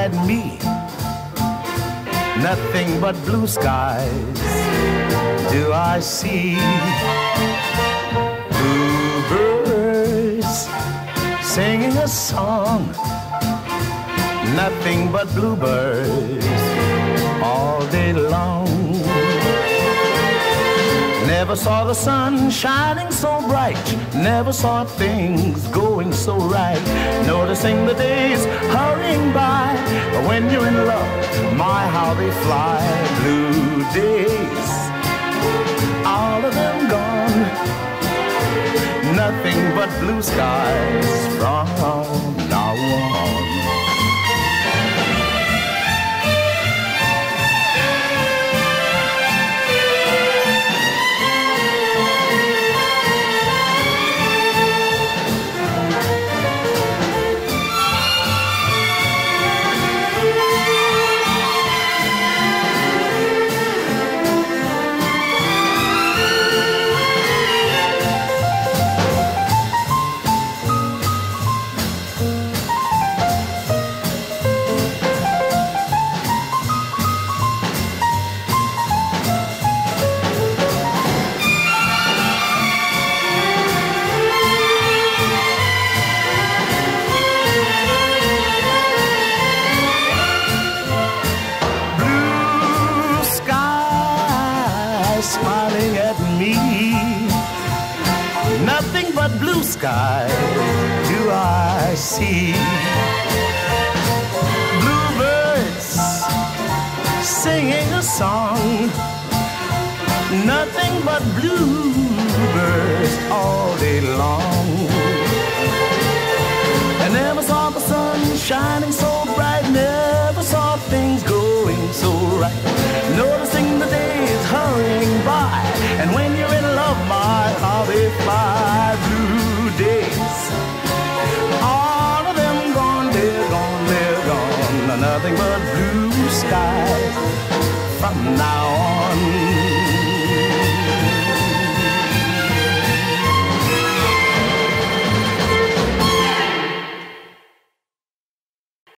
at me. Nothing but blue skies do I see. Bluebirds singing a song. Nothing but bluebirds all day long. Never saw the sun shining so bright. Never saw things going so right. Noticing the days hurrying by. But when you're in love, my how they fly. Blue days, all of them gone. Nothing but blue skies from now on. Smiling at me. Nothing but blue sky do I see. Bluebirds singing a song. Nothing but bluebirds all day long. I never saw the sun shining so